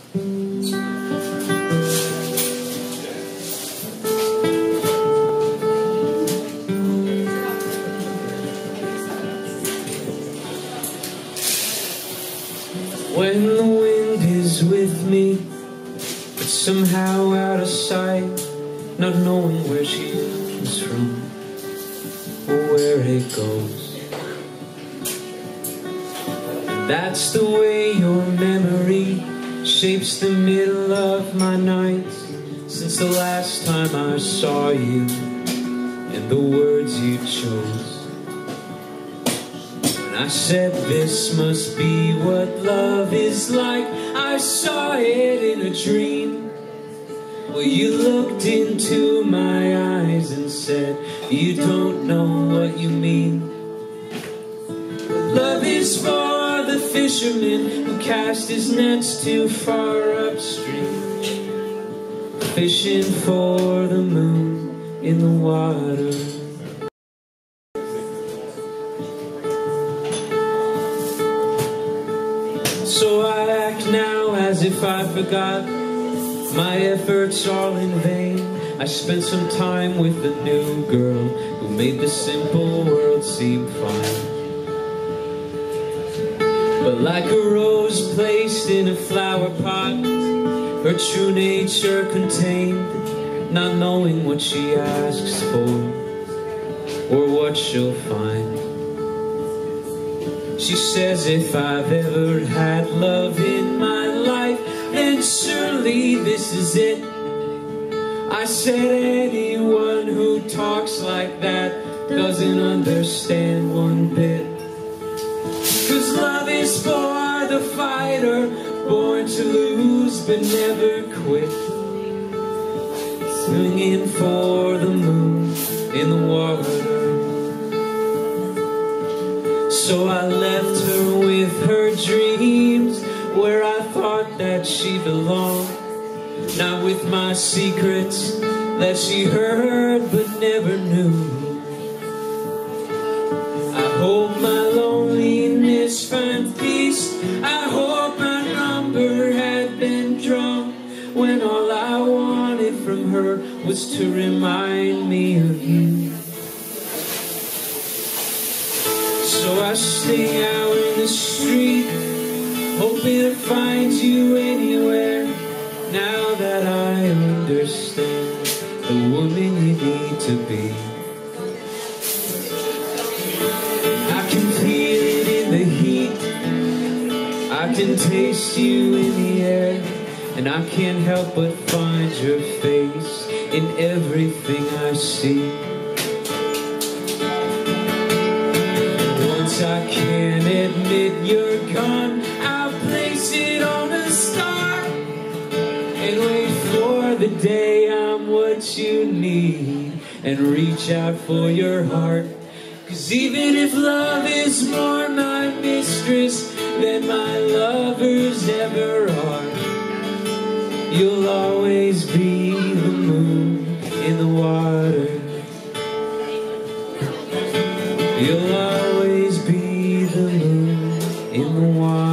When the wind is with me, but somehow out of sight, not knowing where she comes from or where it goes. And that's the way your memory shapes the middle of my nights, since the last time I saw you and the words you chose. I said this must be what love is like, I saw it in a dream. Well, you looked into my eyes and said, you don't know what you mean. Love is for the fisherman who cast his nets too far upstream, fishing for the moon in the water. So I act now as if I forgot, my efforts all in vain. I spent some time with a new girl who made the simple world seem fine. But like a rose placed in a flower pot, her true nature contained, not knowing what she asks for or what she'll find. She says if I've ever had love in my life, then surely this is it. I said anyone who talks like that doesn't understand one bit. 'Cause love is for the fighter, born to lose but never quit, swinging for the moon in the water. So I left her with her dreams, where I thought that she belonged, not with my secrets that she heard but never knew. I hope my loneliness finds peace, I hope my number had been drawn, when all I wanted from her was to remind me of you. So I stay out in the street, hoping to find you anywhere, now that I understand the woman you need to be. I can feel it in the heat, I can taste you in the air, and I can't help but find your face in everything I see. I can't admit you're gone, I'll place it on a star and wait for the day I'm what you need, and reach out for your heart. 'Cause even if love is more my mistress than my lovers ever are, you'll always be the moon in the water. You'll always be the moon in the water.